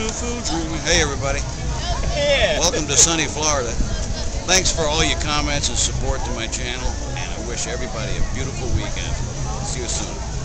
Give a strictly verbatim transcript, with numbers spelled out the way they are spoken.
beautiful dream. Hey everybody. Yeah. Welcome to sunny Florida. Thanks for all your comments and support to my channel, and I wish everybody a beautiful weekend. See you soon.